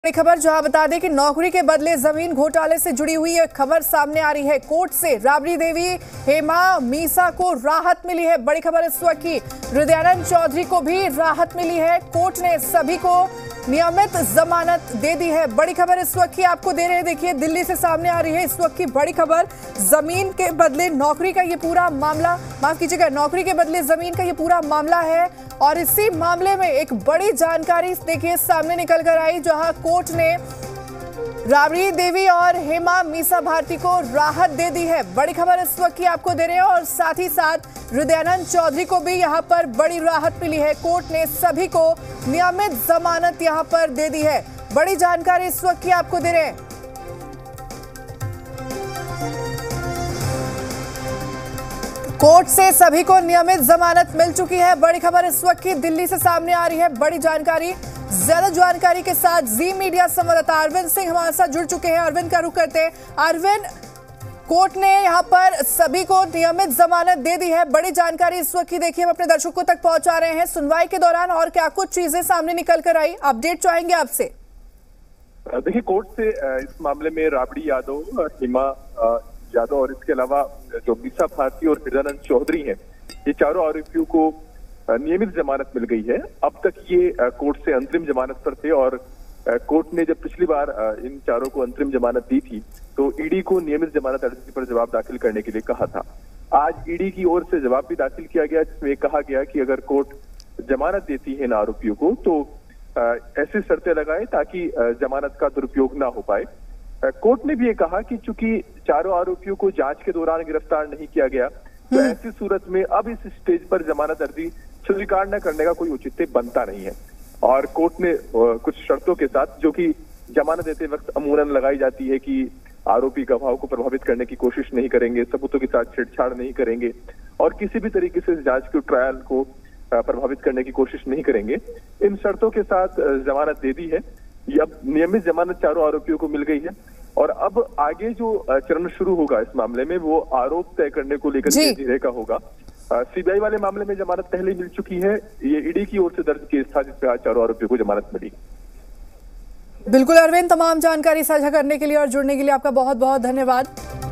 बड़ी खबर जहां बता दें कि नौकरी के बदले जमीन घोटाले से जुड़ी हुई एक खबर सामने आ रही है। कोर्ट से राबड़ी देवी हेमा मीसा को राहत मिली है। बड़ी खबर इस वक्त की हृदयानंद चौधरी को भी राहत मिली है। कोर्ट ने सभी को नियमित जमानत दे दी है। बड़ी खबर इस वक्त की आपको दे रहे हैं। देखिए दिल्ली से सामने आ रही है इस वक्त की बड़ी खबर। जमीन के बदले नौकरी का ये पूरा मामला, माफ कीजिएगा, नौकरी के बदले जमीन का ये पूरा मामला है। और इसी मामले में एक बड़ी जानकारी देखिए सामने निकल कर आई, जहां कोर्ट ने राबड़ी देवी और हेमा मीसा भारती को राहत दे दी है। बड़ी खबर इस वक्त की आपको दे रहे हैं। और साथ ही साथ हृदयानंद चौधरी को भी यहां पर बड़ी राहत मिली है। कोर्ट ने सभी को नियमित जमानत यहां पर दे दी है। बड़ी जानकारी इस वक्त की आपको दे रहे हैं। कोर्ट से सभी को नियमित जमानत मिल चुकी है। बड़ी खबर इस वक्त की दिल्ली से सामने आ रही है। बड़ी जानकारी, ज्यादा जानकारी के साथ जी मीडिया संवाददाता अरविंद सिंह हमारे साथ जुड़ चुके हैं। अरविंद का रुख करते हैं। अरविंद, कोर्ट ने यहां पर सभी को नियमित जमानत दे दी है। बड़ी जानकारी इस वक्त की देखिए हम अपने दर्शकों तक पहुंचा रहे हैं। सुनवाई के दौरान और क्या कुछ चीजें सामने निकल कर आई, अपडेट चाहेंगे आपसे। देखिए, कोर्ट से इस मामले में राबड़ी यादव, हेमा यादव और इसके अलावा जो मीसा भारती और हृदयानंद चौधरी हैं, ये चारों आरोपियों को नियमित जमानत मिल गई है। अब तक ये कोर्ट से अंतरिम जमानत पर थे और कोर्ट ने जब पिछली बार इन चारों को अंतरिम जमानत दी थी तो ईडी को नियमित जमानत अर्जी पर जवाब दाखिल करने के लिए कहा था। आज ईडी की ओर से जवाब भी दाखिल किया गया, जिसमें कहा गया कि अगर कोर्ट जमानत देती है इन आरोपियों को तो ऐसी शर्तें लगाए ताकि जमानत का दुरुपयोग ना हो पाए। कोर्ट ने भी ये कहा कि चूंकि चारों आरोपियों को जांच के दौरान गिरफ्तार नहीं किया गया तो ऐसी सूरत में अब इस स्टेज पर जमानत अर्जी स्वीकार न करने का कोई औचित्य बनता नहीं है। और कोर्ट ने कुछ शर्तों के साथ, जो कि जमानत देते वक्त अमूमन लगाई जाती है कि आरोपी गवाहों को प्रभावित करने की कोशिश नहीं करेंगे, सबूतों के साथ छेड़छाड़ नहीं करेंगे और किसी भी तरीके से जांच के ट्रायल को प्रभावित करने की कोशिश नहीं करेंगे, इन शर्तों के साथ जमानत दे दी है। ये अब नियमित जमानत चारों आरोपियों को मिल गई है और अब आगे जो चरण शुरू होगा इस मामले में वो आरोप तय करने को लेकर धीरे का होगा। सीबीआई वाले मामले में जमानत पहले मिल चुकी है। ये ईडी की ओर से दर्ज केस था जिसपे आज चारों आरोपियों को जमानत मिली। बिल्कुल अरविंद, तमाम जानकारी साझा करने के लिए और जुड़ने के लिए आपका बहुत बहुत धन्यवाद।